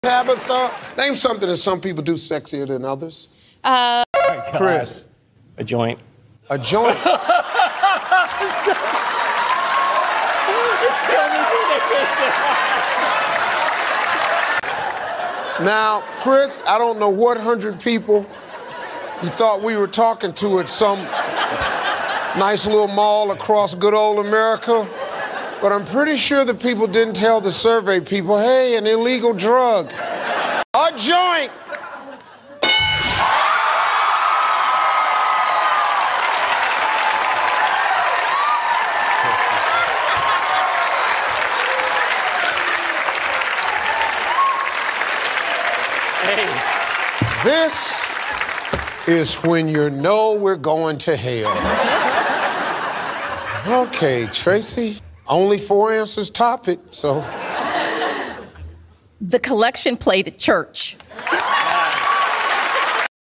Tabitha, name something that some people do sexier than others. Chris. A joint. A joint. Now, Chris, I don't know what 100 people you thought we were talking to at some nice little mall across good old America, but I'm pretty sure the people didn't tell the survey people, hey, an illegal drug. A joint. This is when you know we're going to hell. Okay, Tracy, only 4 answers top it, so. The collection plate at church.